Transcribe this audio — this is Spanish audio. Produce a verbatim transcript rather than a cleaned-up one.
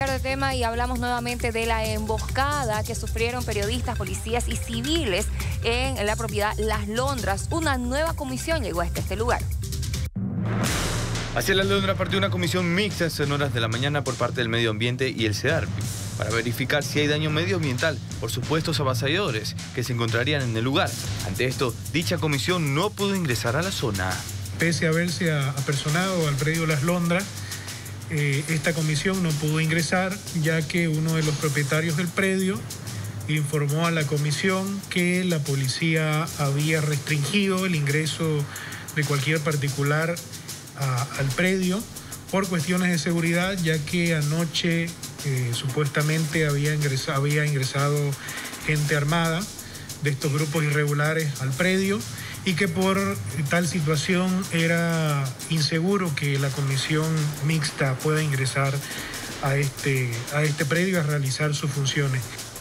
De tema y hablamos nuevamente de la emboscada que sufrieron periodistas, policías y civiles en la propiedad Las Londras. Una nueva comisión llegó hasta este lugar. Hacia Las Londras partió una comisión mixta en horas de la mañana por parte del Medio Ambiente y el SEDARPI para verificar si hay daño medioambiental por supuestos avasalladores que se encontrarían en el lugar. Ante esto, dicha comisión no pudo ingresar a la zona. Pese a haberse apersonado al predio Las Londras, Eh, esta comisión no pudo ingresar ya que uno de los propietarios del predio informó a la comisión que la policía había restringido el ingreso de cualquier particular a, al predio por cuestiones de seguridad, ya que anoche eh, supuestamente había ingresado, había ingresado gente armada de estos grupos irregulares al predio y que por tal situación era inseguro que la comisión mixta pueda ingresar a este, a este predio a realizar sus funciones.